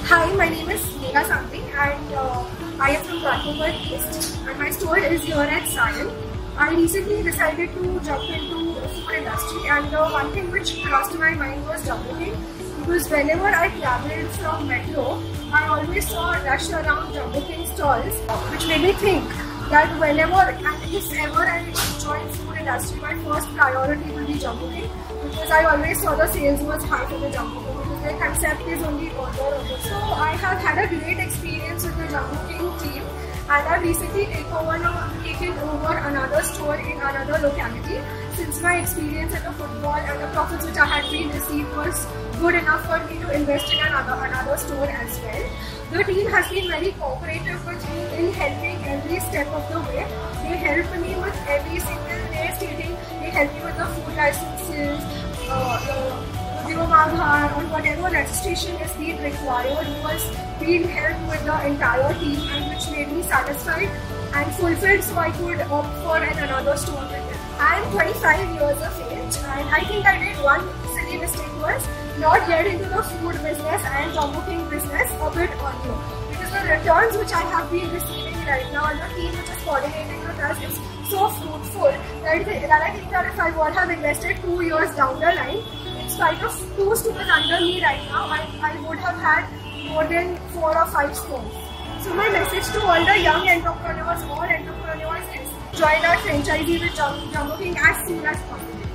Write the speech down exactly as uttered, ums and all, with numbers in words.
Hi, my name is Megha Sanghavi and uh, I am from Vancouver East and my store is here at Sion. I recently decided to jump into the food industry and the one thing which crossed my mind was Jumboking, because whenever I travelled from metro, I always saw a rush around Jumboking stalls, which made me think that whenever and if ever I join food industry, my first priority will be Jumboking, because I always saw the sales was high for the Jumboking. The concept is only order order. So I have had a great experience with the Jumboking team, and I've recently taken over, taken over another store in another locality. Since my experience in the football and the profits which I had been received was good enough for me to invest in another another store as well. The team has been very cooperative with me in helping every step of the way. They help me with every single day stating, they help me with the food licenses, uh, the or whatever registration is being required was being helped with the entire team, and which made me satisfied and fulfilled, so I could opt for an another store with them. I am twenty-five years of age and I think I did one silly mistake was not get into the food business and Jumboking business a bit earlier, because the returns which I have been receiving right now and the team which is coordinating with us is so fruitful that, that I think that if I would have invested two years down the line, in spite of two stores under me right now, I, I would have had more than four or five stores. So my message to all the young entrepreneurs or entrepreneurs is join our franchisee with Jumboking as soon as possible.